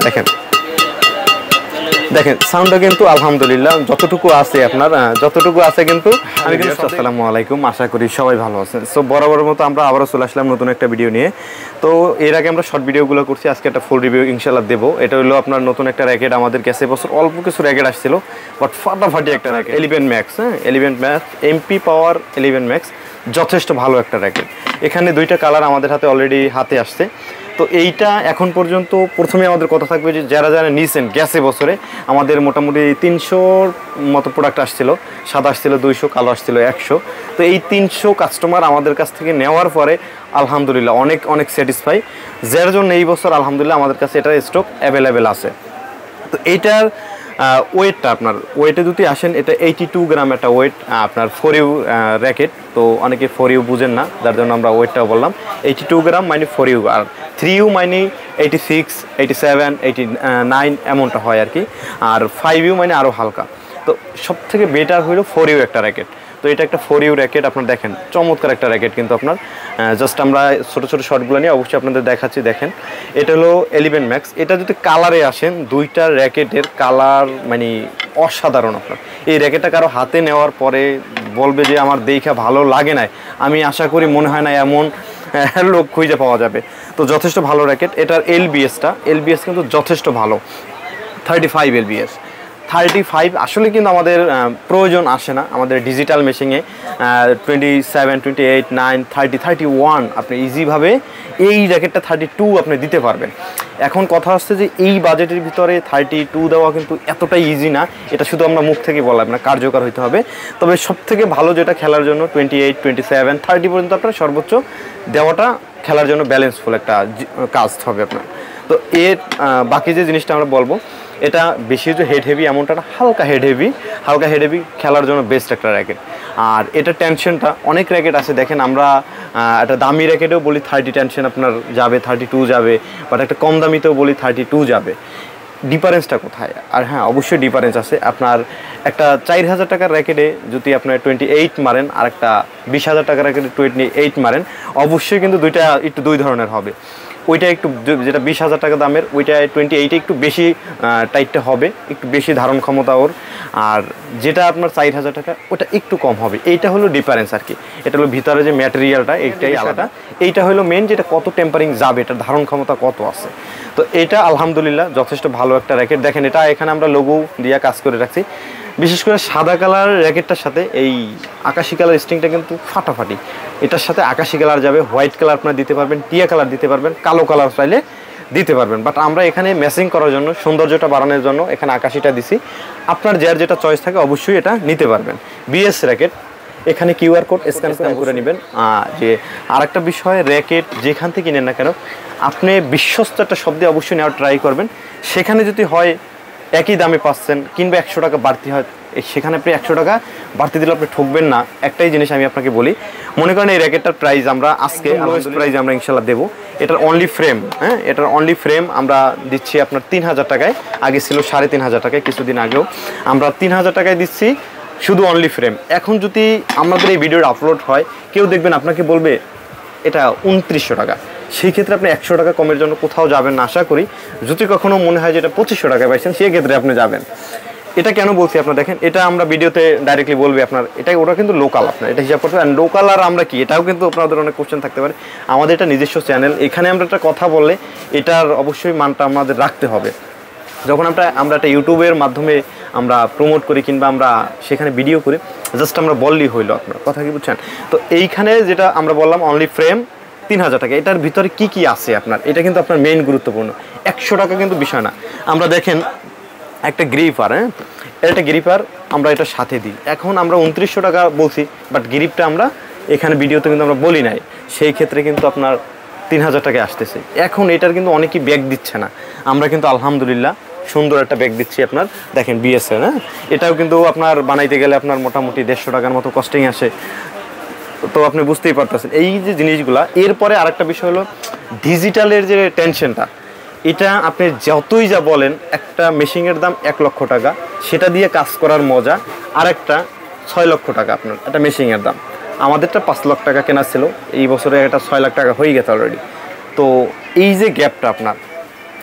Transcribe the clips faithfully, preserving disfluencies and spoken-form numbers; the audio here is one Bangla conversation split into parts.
দেখেন দেখেন সাউন্ডটা কিন্তু আলহামদুলিল্লাহ যতটুকু আছে আপনার যতটুকু আছে কিন্তু আমি কিন্তু আসসালামু আলাইকুম, আশা করি সবাই ভালো আছেন। সো বরাবরের মতো আমরা আবারও চলে আসলাম নতুন একটা ভিডিও নিয়ে। তো এর আগে আমরা শর্ট ভিডিওগুলো করছি, আজকে একটা ফুল রিভিউ ইনশাআল্লাহ দেবো। এটা হলো আপনার নতুন একটা র্যাকেট, আমাদের কাছে বছর অল্প কিছু র্যাকেট আসছিল, বাট ফাটাফাটি একটা র্যাকেট ইলেভেন ম্যাক্স। হ্যাঁ, eleven max MP power eleven max, যথেষ্ট ভালো একটা র্যাকেট। এখানে দুইটা কালার আমাদের হাতে অলরেডি হাতে আসছে। তো এইটা এখন পর্যন্ত প্রথমে আমাদের কথা থাকবে যে যারা যারা নিয়েছেন গেছে বছরে আমাদের মোটামুটি তিনশোর মতো প্রোডাক্ট আসছিল, সাদা আসছিল দুইশো, কালো আসছিল একশো। তো এই তিনশো কাস্টমার আমাদের কাছ থেকে নেওয়ার পরে আলহামদুলিল্লাহ অনেক অনেক স্যাটিসফাই, যার জন্য এই বছর আলহামদুলিল্লাহ আমাদের কাছে এটার স্টক অ্যাভেলেবেল আছে। তো এইটার ওয়েটটা আপনার ওয়েটে যদি আসেন, এটা এইটি টু গ্রাম একটা ওয়েট আপনার ফোর ইউ র্যাকেট। তো অনেকে ফোর ইউ বুঝেন না, যার জন্য আমরা ওয়েটটাও বললাম এইটি টু গ্রাম মানে ফোর ইউ, আর থ্রি ইউ মানে eighty six, eighty seven, eighty nine এমনটা হয় আর কি। আর ফাইভ ইউ মানে আরও হালকা। তো সব থেকে বেটার হইল ফোর ইউ একটা র্যাকেট। তো এটা একটা ফোর ইউ র্যাকেট, আপনার দেখেন চমৎকার একটা র্যাকেট। কিন্তু আপনার জাস্ট আমরা ছোটো ছোটো শর্টগুলো নিয়ে অবশ্যই আপনাদের দেখাচ্ছি। দেখেন এটা হলো ইলেভেন ম্যাক্স। এটা যদি কালারে আসেন, দুইটা র্যাকেটের কালার মানে অসাধারণ। আপনার এই র্যাকেটটা কারো হাতে নেওয়ার পরে বলবে যে আমার দেখা ভালো লাগে না, আমি আশা করি মনে হয় না এমন লোক খুঁজে পাওয়া যাবে। তো যথেষ্ট ভালো র্যাকেট। এটার এলবিএসটা এলবিএস কিন্তু যথেষ্ট ভালো, thirty five lbs. Thirty five আসলে কিন্তু আমাদের প্রয়োজন আসে না আমাদের ডিজিটাল মেশিনে। Twenty seven, twenty eight, nine, thirty, thirty one আপনি ইজিভাবে এই র্যাকেটটা থার্টি টু আপনি দিতে পারবেন। এখন কথা হচ্ছে যে এই বাজেটের ভিতরে থার্টি টু দেওয়া কিন্তু এতটাই ইজি না, এটা শুধু আমরা মুখ থেকে বললাম না, কার্যকর হইতে হবে। তবে সব থেকে ভালো যেটা খেলার জন্য twenty eight, twenty seven, thirty পর্যন্ত আপনার সর্বোচ্চ দেওয়াটা খেলার জন্য ব্যালেন্সফুল একটা কাজ হবে আপনার। তো এর বাকি যে জিনিসটা আমরা বলবো, এটা বেশি যে হেড হেভি এমনটা না, হালকা হেড হেভি, হালকা হেড হেভি খেলার জন্য বেস্ট একটা র্যাকেট। আর এটা টেনশনটা অনেক র্যাকেট আছে, দেখেন আমরা একটা দামি র্যাকেটেও বলি থার্টি টেনশন আপনার যাবে, থার্টি টু যাবে, বাট একটা কম দামিতেও বলি থার্টি টু যাবে। ডিফারেন্সটা কোথায়? আর হ্যাঁ, অবশ্যই ডিফারেন্স আছে। আপনার একটা চার হাজার টাকার র্যাকেটে যদি আপনার টোয়েন্টি এইট মারেন আর একটা বিশ হাজার টাকার র্যাকেটে টোয়েন্টি এইট মারেন, অবশ্যই কিন্তু দুইটা একটু দুই ধরনের হবে। ওইটা একটু যেটা বিশ হাজার টাকা দামের ওইটা টোয়েন্টি এইটে একটু বেশি টাইটটা হবে, একটু বেশি ধারণ ক্ষমতা ওর। আর যেটা আপনার চার হাজার টাকা ওটা একটু কম হবে। এইটা হলো ডিফারেন্স আর কি। এটা হলো ভিতরে যে ম্যাটেরিয়ালটা এইটাই আলাদা। এইটা হলো মেন, যেটা কত টেম্পারিং যাবে, এটার ধারণ ক্ষমতা কত আছে। তো এটা আলহামদুলিল্লাহ যথেষ্ট ভালো একটা র্যাকেট। দেখেন এটা এখানে আমরা লোগো দিয়ে কাজ করে রাখছি। বিশেষ করে সাদা কালার র্যাকেটটার সাথে এই আকাশি কালার স্ট্রিংটা কিন্তু ফাটাফাটি। এটার সাথে আকাশি কালার যাবে, হোয়াইট কালার আপনার দিতে পারবেন, টিয়া কালার দিতে পারবেন, কালো কালার চাইলে দিতে পারবেন। বাট আমরা এখানে ম্যাচিং করার জন্য, সৌন্দর্যটা বাড়ানোর জন্য এখানে আকাশিটা দিছি। আপনার যার যেটা চয়েস থাকে অবশ্যই এটা নিতে পারবেন। বিএস র্যাকেট, এখানে কিউআর কোড স্ক্যান স্ক্যান করে নেবেন। যে আর একটা বিষয়, র্যাকেট যেখান থেকে নেন না কেন আপনি বিশ্বস্ত একটা শব্দে অবশ্যই নেওয়ার ট্রাই করবেন। সেখানে যদি হয় একই দামে পাচ্ছেন কিংবা একশো টাকা বাড়তি হয়, সেখানে আপনি একশো টাকা বাড়তি দিলে আপনি ঠকবেন না। একটাই জিনিস আমি আপনাকে বলি, মনে করেন এই র্যাকেটটার প্রাইস আমরা আজকে লোয়েস্ট প্রাইসে আমরা ইনশাল্লাহ দেবো। এটার অনলি ফ্রেম, হ্যাঁ এটার অনলি ফ্রেম আমরা দিচ্ছি আপনার তিন হাজার টাকায়। আগে ছিল সাড়ে তিন হাজার টাকায়, কিছুদিন আগেও আমরা তিন হাজার টাকায় দিচ্ছি শুধু অনলি ফ্রেম। এখন যদি আমাদের এই ভিডিওটা আপলোড হয়, কেউ দেখবেন আপনাকে বলবে এটা উনত্রিশশো টাকা, সেই ক্ষেত্রে আপনি একশো টাকা কমের জন্য কোথাও যাবেন না আশা করি। যদি কখনো মনে হয় যে এটা পঁচিশশো টাকায় পাইছেন, সেই ক্ষেত্রে আপনি যাবেন। এটা কেন বলছি আপনার দেখেন, এটা আমরা ভিডিওতে ডাইরেক্টলি বলবে আপনার, এটা ওটা কিন্তু লোকাল, আপনার এটা হিসাব করতে। আর লোকাল আর আমরা কি, এটাও কিন্তু আপনাদের অনেক কোশ্চেন থাকতে পারে। আমাদের এটা নিজস্ব চ্যানেল, এখানে আমরা একটা কথা বললে এটার অবশ্যই মানটা আমাদের রাখতে হবে। যখন আমরা আমরা একটা ইউটিউবের মাধ্যমে আমরা প্রমোট করি কিংবা আমরা সেখানে ভিডিও করি, জাস্ট আমরা বললেই হইলো, আপনার কথা কি বুঝছেন? তো এইখানে যেটা আমরা বললাম অনলি ফ্রেম তিন হাজার টাকা, এটার ভিতরে কি কি আছে আপনার, এটা কিন্তু আপনার মেইন গুরুত্বপূর্ণ। একশো টাকা কিন্তু বিষয় না। আমরা দেখেন একটা গ্রিপার, হ্যাঁ একটা গ্রিপার আমরা এটার সাথে দিই। এখন আমরা উনত্রিশশো টাকা বলছি, বাট গ্রিপটা আমরা এখানে ভিডিওতে কিন্তু আমরা বলি নাই, সেই ক্ষেত্রে কিন্তু আপনার তিন হাজার টাকায় আসতেছে। এখন এটার কিন্তু অনেকেই ব্যাগ দিচ্ছে না, আমরা কিন্তু আলহামদুলিল্লাহ সুন্দর একটা ব্যাগ দিচ্ছি আপনার। দেখেন বিএসএল, হ্যাঁ এটাও কিন্তু আপনার বানাইতে গেলে আপনার মোটামুটি দেড়শো টাকার মতো কস্টিং আসে। তো আপনি বুঝতেই পারতেছেন এই যে জিনিসগুলা। এরপরে আরেকটা বিষয় হলো ডিজিটালের যে টেনশনটা, এটা আপনি যতই যা বলেন, একটা মেশিনের দাম এক লক্ষ টাকা, সেটা দিয়ে কাজ করার মজা। আর একটা ছয় লক্ষ টাকা আপনার একটা মেশিনের দাম। আমাদেরটা পাঁচ লাখ টাকা কেনা ছিল, এই বছরে এটা ছয় লাখ টাকা হয়ে গেছে অলরেডি। তো এই যে গ্যাপটা আপনার,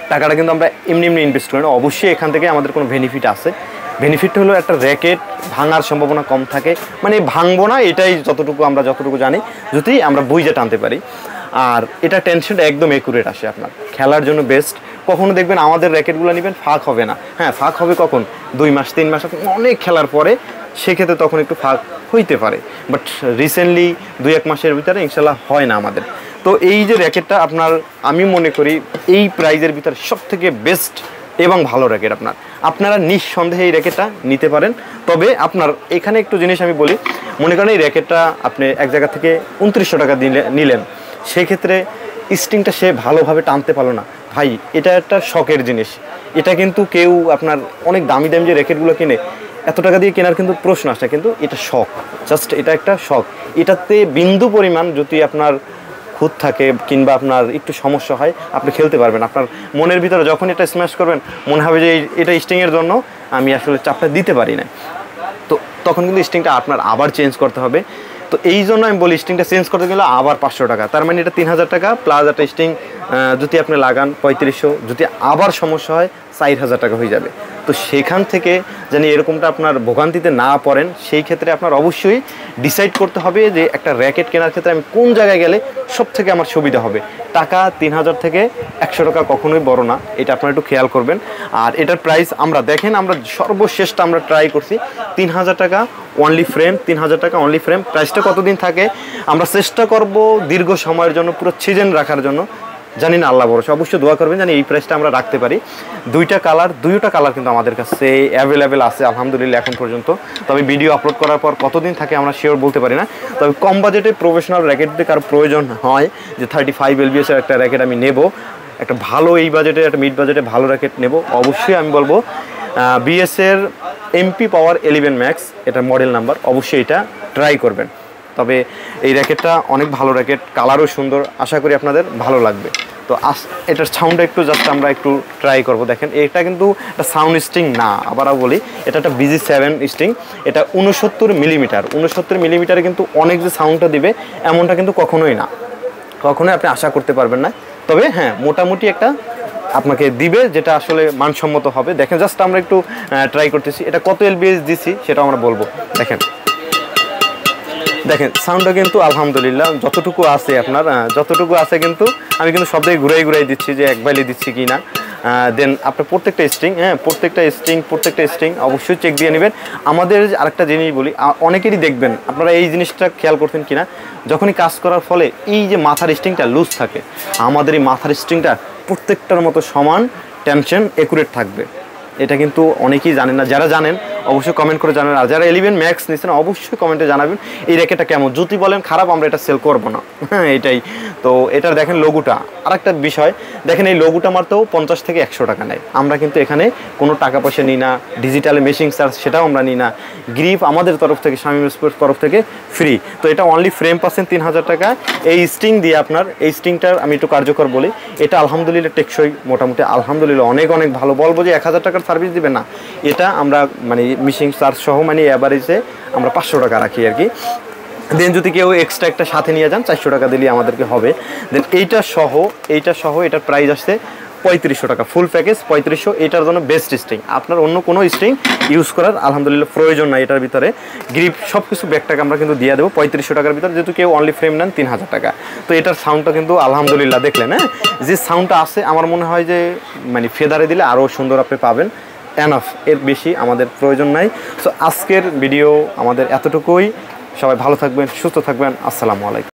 টাকাটা কিন্তু আমরা এমনি এমনি ইনভেস্ট করি না, অবশ্যই এখান থেকে আমাদের কোনো বেনিফিট আছে। বেনিফিট হলো একটা র্যাকেট ভাঙার সম্ভাবনা কম থাকে, মানে ভাঙবো না এটাই যতটুকু আমরা যতটুকু জানি, যদি আমরা বুঝে টানতে পারি। আর এটা টেনশনটা একদম একুরেট আসে আপনার খেলার জন্য বেস্ট। কখনো দেখবেন আমাদের র্যাকেটগুলো নেবেন ফাঁক হবে না, হ্যাঁ ফাঁক হবে কখন, দুই মাস তিন মাস অনেক খেলার পরে, সেক্ষেত্রে তখন একটু ফাঁক হইতে পারে, বাট রিসেন্টলি দুই এক মাসের ভিতরে ইনশাল্লাহ হয় না আমাদের। তো এই যে র্যাকেটটা আপনার, আমি মনে করি এই প্রাইজের ভিতরে সবথেকে বেস্ট এবং ভালো র্যাকেট আপনার, আপনারা নিঃসন্দেহে এই র্যাকেটটা নিতে পারেন। তবে আপনার এখানে একটু জিনিস আমি বলি, মনে করেন এই র্যাকেটটা আপনি এক জায়গা থেকে উনত্রিশশো টাকা দিলে নিলেন, সেক্ষেত্রে স্টিংটা সে ভালোভাবে টানতে পারলো না, ভাই এটা একটা শখের জিনিস। এটা কিন্তু কেউ আপনার অনেক দামি দামি যে র্যাকেটগুলো কিনে এত টাকা দিয়ে কেনার কিন্তু প্রশ্ন আসে, কিন্তু এটা শখ, জাস্ট এটা একটা শখ। এটাতে বিন্দু পরিমাণ যদি আপনার খুঁত থাকে কিংবা আপনার একটু সমস্যা হয়, আপনি খেলতে পারবেন। আপনার মনের ভিতরে যখন এটা স্ম্যাশ করবেন মনে হবে যে এটা স্টিংয়ের জন্য আমি আসলে চাপটা দিতে পারি না, তো তখন কিন্তু স্টিংটা আপনার আবার চেঞ্জ করতে হবে। তো এই জন্য আমি বলি স্টিংটা চেঞ্জ করতে গেলে আবার পাঁচশো টাকা, তার মানে এটা তিন হাজার টাকা প্লাস একটা স্টিং যদি আপনি লাগান পঁয়ত্রিশশো, যদি আবার সমস্যা হয় চার হাজার টাকা হয়ে যাবে। তো সেখান থেকে জানি এরকমটা আপনার ভোগান্তিতে না পড়েন, সেই ক্ষেত্রে আপনার অবশ্যই ডিসাইড করতে হবে যে একটা র্যাকেট কেনার ক্ষেত্রে আমি কোন জায়গায় গেলে সব থেকে আমার সুবিধা হবে। টাকা তিন হাজার থেকে একশো টাকা কখনোই বড় না, এটা আপনারা একটু খেয়াল করবেন। আর এটার প্রাইস আমরা দেখেন, আমরা সর্বশেষটা আমরা ট্রাই করছি তিন হাজার টাকা অনলি ফ্রেম, তিন হাজার টাকা অনলি ফ্রেম। প্রাইসটা কতদিন থাকে আমরা চেষ্টা করব দীর্ঘ সময়ের জন্য, পুরো সিজন রাখার জন্য, জানি না আল্লাহ ভরসা, অবশ্যই দোয়া করবেন জানি এই প্রাইসটা আমরা রাখতে পারি। দুইটা কালার, দুইটা কালার কিন্তু আমাদের কাছে অ্যাভেলেবেল আছে আলহামদুলিল্লাহ এখন পর্যন্ত। তবে ভিডিও আপলোড করার পর কতদিন থাকে আমরা শিওর বলতে পারি না। তবে কম বাজেটে প্রফেশনাল র্যাকেট যদি কারো প্রয়োজন হয় যে থার্টি ফাইভ এলবিএসের একটা র্যাকেট আমি নেব, একটা ভালো এই বাজেটে একটা মিড বাজেটে ভালো র্যাকেট নেব, অবশ্যই আমি বলবো বিএসের এমপি পাওয়ার ইলেভেন ম্যাক্স, এটা মডেল নাম্বার, অবশ্যই এটা ট্রাই করবেন। তবে এই র্যাকেটটা অনেক ভালো র্যাকেট, কালারও সুন্দর, আশা করি আপনাদের ভালো লাগবে। তো আস এটার সাউন্ডটা একটু জাস্ট আমরা একটু ট্রাই করব। দেখেন এটা কিন্তু একটা সাউন্ড স্টিং না, আবারও বলি এটা একটা বিজি সেভেন স্টিং, এটা উনসত্তর মিলিমিটার, উনসত্তর মিলিমিটারে কিন্তু অনেক যে সাউন্ডটা দিবে এমনটা কিন্তু কখনোই না, কখনোই আপনি আশা করতে পারবেন না। তবে হ্যাঁ মোটামুটি একটা আপনাকে দিবে যেটা আসলে মানসম্মত হবে। দেখেন জাস্ট আমরা একটু ট্রাই করতেছি, এটা কত এলবিএস দিছি সেটা আমরা বলবো। দেখেন দেখেন সাউন্ডটা কিন্তু আলহামদুলিল্লাহ যতটুকু আছে আপনার, যতটুকু আছে কিন্তু আমি কিন্তু সব দিকে ঘুরাই ঘুরাই দিচ্ছি যে এক বাইলে দিচ্ছি কি না। দেন আপনার প্রত্যেকটা স্ট্রিং, হ্যাঁ প্রত্যেকটা স্ট্রিং প্রত্যেকটা স্ট্রিং অবশ্যই চেক দিয়ে নেবেন। আমাদের আরেকটা জিনিস বলি, অনেকেরই দেখবেন আপনারা এই জিনিসটা খেয়াল করতেন কিনা, যখনই কাজ করার ফলে এই যে মাথার স্ট্রিংটা লুজ থাকে, আমাদের এই মাথার স্ট্রিংটা প্রত্যেকটার মতো সমান টেনশন একুরেট থাকবে। এটা কিন্তু অনেকেই জানেন না, যারা জানেন অবশ্যই কমেন্ট করে জানাবেন। আর যারা ইলেভেন ম্যাক্স নিচ্ছেন অবশ্যই কমেন্টে জানাবেন এই র্যাকেটটা কেমন, যদি বলেন খারাপ আমরা এটা সেল করবো না, হ্যাঁ এটাই। তো এটার দেখেন লোগোটা, আর একটা বিষয় দেখেন এই লোগোটা মারতেও পঞ্চাশ থেকে একশো টাকা নেয়। আমরা কিন্তু এখানে কোনো টাকা পয়সা নিই না, ডিজিটাল মেশিং চার্জ সেটাও আমরা নিই না, গ্রিপ আমাদের তরফ থেকে শামীম স্পোর্টস তরফ থেকে ফ্রি। তো এটা অনলি ফ্রেম পাচ্ছেন তিন হাজার টাকা। এই স্টিং দিয়ে আপনার, এই স্টিংটার আমি একটু কার্যকর বলি, এটা আলহামদুলিল্লাহ টেকসই, মোটামুটি আলহামদুলিল্লাহ অনেক অনেক ভালো। বলবো যে এক হাজার টাকার সার্ভিস দিবে না, এটা আমরা মানে মেশিং চার্জ সহ মানে অ্যাভারেজে আমরা পাঁচশো টাকা রাখি আর কি। দেন যদি কেউ এক্সট্রা একটা সাথে নিয়ে যান চারশো টাকা দিলে আমাদেরকে হবে। দেন এইটা সহ এইটা সহ এটার প্রাইস আসছে পঁয়ত্রিশশো টাকা, ফুল প্যাকেজ পঁয়ত্রিশশো। এটার জন্য বেস্ট স্ট্রিং, আপনার অন্য কোনো স্ট্রিং ইউজ করার আলহামদুলিল্লাহ প্রয়োজন নাই। এটার ভিতরে গ্রিপ সব কিছু ব্যাগটাকে আমরা কিন্তু দিয়ে দেবো পঁয়ত্রিশশো টাকার ভিতরে, যেহেতু কেউ অনলি ফ্রেম নেন তিন হাজার টাকা। তো এটার সাউন্ডটা কিন্তু আলহামদুলিল্লাহ দেখলেন, হ্যাঁ যে সাউন্ডটা আছে আমার মনে হয় যে মানে ফেদারে দিলে আরও সুন্দর আপনি পাবেন, এনাফ, এর বেশি আমাদের প্রয়োজন নাই। সো আজকের ভিডিও আমাদের এতটুকুই, সবাই ভালো থাকবেন, সুস্থ থাকবেন, আসসালামু আলাইকুম।